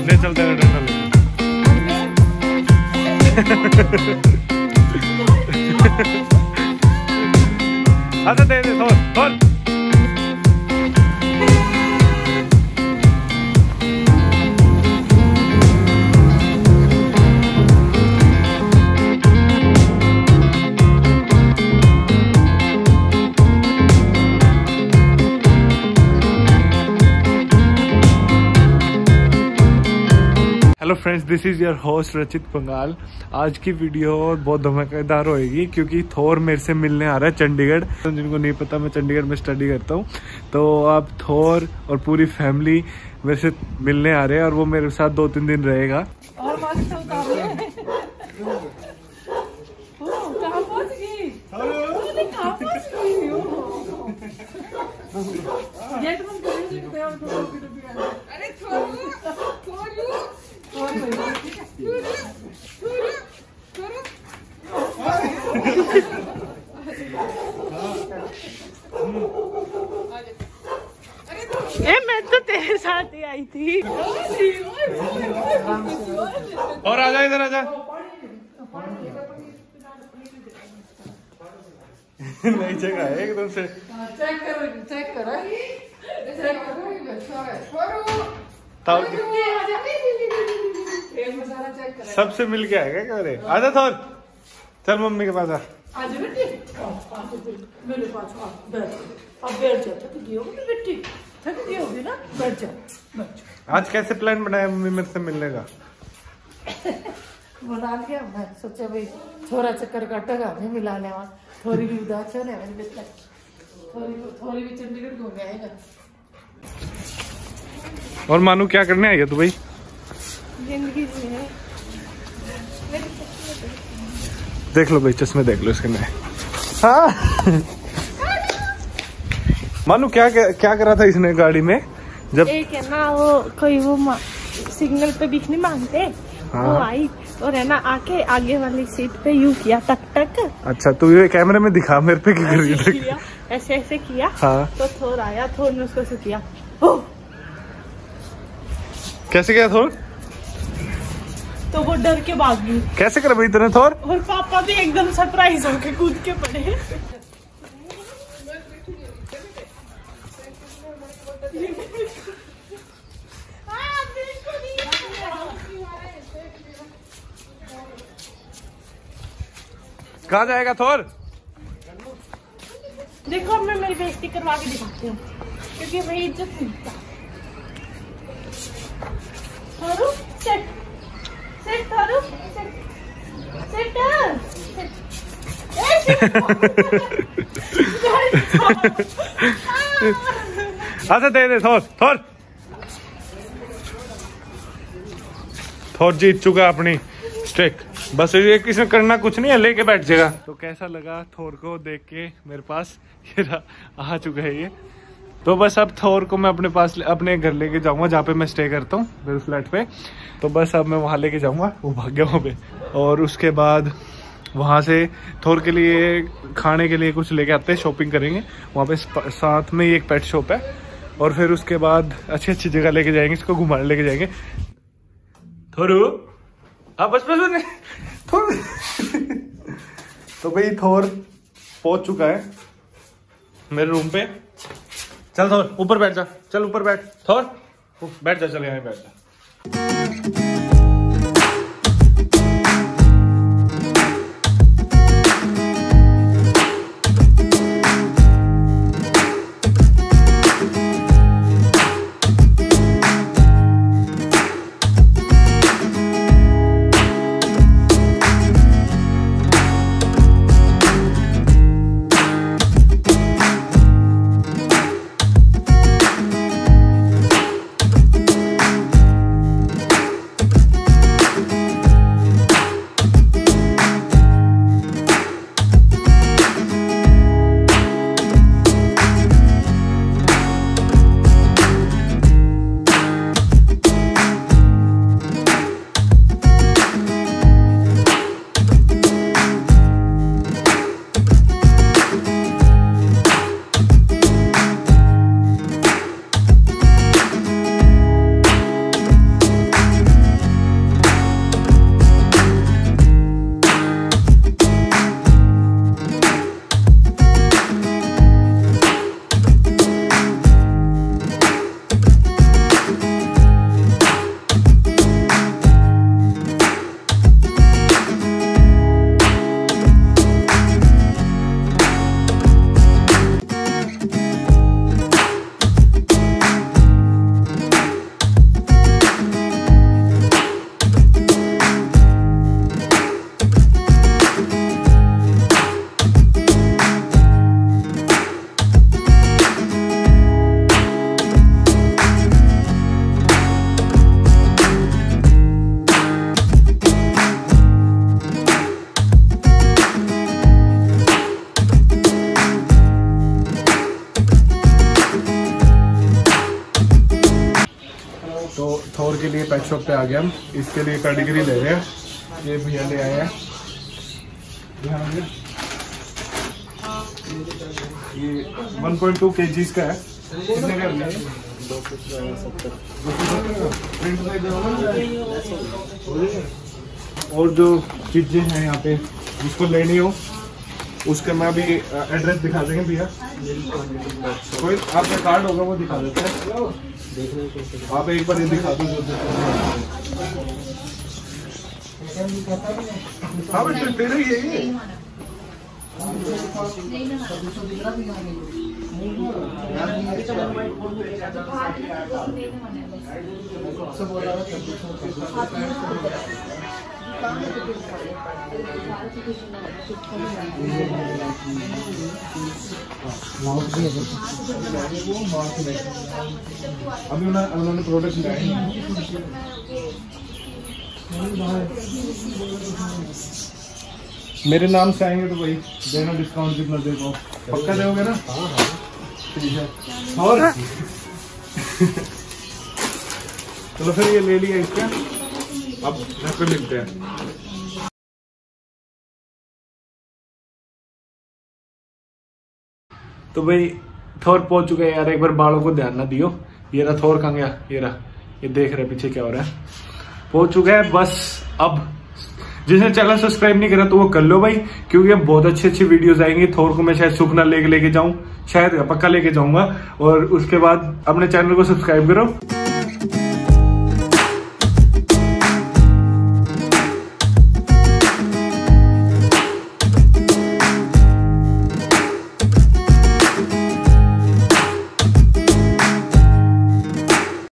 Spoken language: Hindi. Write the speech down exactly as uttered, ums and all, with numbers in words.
ले चलते हैं अच्छा दे दे थोड़ थोड़ hello friends, this is your host Rachit Pangal. आज की वीडियो बहुत धमाकेदार होएगी क्योंकि थोर मेरे से मिलने आ रहा है चंडीगढ़। जिनको नहीं पता, मैं चंडीगढ़ में स्टडी करता हूँ, तो अब थोर और पूरी फैमिली मेरे से मिलने आ रहे हैं और वो मेरे साथ दो तीन दिन रहेगा। और ए, मैं तो तेरे साथ ही आई थी। और आजा इधर आजा। नहीं जगह है एकदम से। चेक करो चेक करो चेक करो। सबसे मिल के आएगा क्या? अरे आजा थोर, चल मम्मी के पास आ। आज बेटी मेरे पास आ, बैठ। अब बैठ जा, थक गई होगी बेटी, थक गई होगी ना, बैठ जा बैठ जा। आज कैसे प्लान बनाया मम्मी मेरे से मिलने का? बना लिया। मैं सोचा भाई थोड़ा चक्कर काटेगा, नहीं मिलाने वहाँ थोड़ी भी उदास है ना मेरे बेटा, थोड़ी थोड़ी भी चंडीगढ़ घूम आएगा। और मानू क्या करने आई है तू भाई? जिंदगी जी है। देख लो भाई, चश्मे देख लो इसके नए। हाँ मानू क्या क्या करा था इसने गाड़ी में? जब एक है ना वो कोई वो सिग्नल पे बीच नहीं मांगते, हाँ। वो आई और है ना आके आगे वाली सीट पे यूं किया टक टक। अच्छा, तू ये कैमरे में दिखा मेरे पे क्या कर रही है? ऐसे ऐसे किया। हाँ। तो थोर आया, थोर ने उसको ऐसे किया। हो कैसे किया थोर? तो वो डर के भाग गई। कैसे कर भाई तेरे थोर? और पापा भी एकदम सरप्राइज होके कूद के पड़े। कहाँ जाएगा थोर? देखो अब मैं मेरी बेइज्जती करवा के दिखाती हूँ क्योंकि भाई इज्जत मिलता। थारू सेट सेट थारू सेट सेट अच्छा दे दे थोर थोर थोर जीत चुका अपनी स्टिक। बस ये किसी करना कुछ नहीं है, लेके बैठ जाएगा। तो कैसा लगा थोर को देख के? मेरे पास ये आ चुका है ये। तो बस अब थोर को मैं अपने पास अपने घर लेके जाऊंगा जहाँ पे मैं स्टे करता हूँ, मेरे फ्लैट पे। तो बस अब मैं वहाँ लेके जाऊंगा, वो भाग गया वहाँ पे। और उसके बाद वहाँ से थोर के लिए खाने के लिए कुछ लेके आते हैं, शॉपिंग करेंगे वहाँ पे। साथ में ही एक पेट शॉप है। और फिर उसके बाद अच्छी अच्छी जगह लेके जाएंगे, इसको घुमाने लेके जाएंगे। थोरू हाँ बस बस थोर। तो भाई थोर पहुंच चुका है मेरे रूम पे। चल थोर ऊपर बैठ जा, चल ऊपर बैठ थोर, बैठ जा, चल यहाँ बैठ जा। तो थोर के लिए पेट शॉप पे आ गए हम, इसके लिए पेडिग्री ले रहे हैं। ये भैया ले आए हैं, ये वन पॉइंट टू केजीज का है। कितने का है? और जो चीजें हैं यहाँ पे जिसको लेनी हो उसका मैं अभी एड्रेस दिखा देंगे भैया। कोई आपका कार्ड होगा वो दिखा देते हैं, आप एक बार ये दिखा दो जो हाँ बेटे तेरे ही है ये। अभी उन्होंने प्रोडक्ट लाए मेरे नाम से आएंगे तो भाई देना डिस्काउंट कितना दे पाओ, पक्का दोगे ना? ठीक है। और चलो फिर ये ले लिया इसका, अब घर पे मिलते हैं। तो भाई थोर पहुंच चुके हैं यार, एक बार बालों को ध्यान ना दियो। ये रहा थोर, कहाँ गया? ये रहा, ये देख रहे पीछे क्या हो रहा है। पहुंच चुका है बस। अब जिसने चैनल सब्सक्राइब नहीं करा तो वो कर लो भाई, क्योंकि अब बहुत अच्छी अच्छी वीडियोस आएंगी। थोर को मैं शायद सुखना लेके लेके जाऊं, शायद पक्का लेके जाऊंगा। और उसके बाद अपने चैनल को सब्सक्राइब करो।